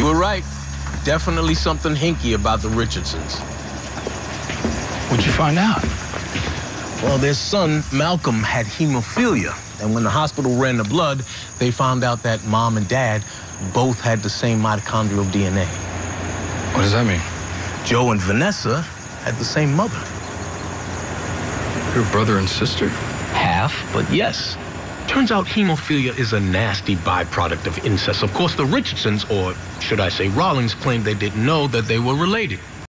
You were right. Definitely something hinky about the Richardsons. What'd you find out? Well, their son, Malcolm, had hemophilia. And when the hospital ran the blood, they found out that Mom and Dad both had the same mitochondrial DNA. What does that mean? Joe and Vanessa had the same mother. Your brother and sister? Half, but yes. Turns out hemophilia is a nasty byproduct of incest. Of course, the Richardsons, or should I say Rawlings, claimed they didn't know that they were related.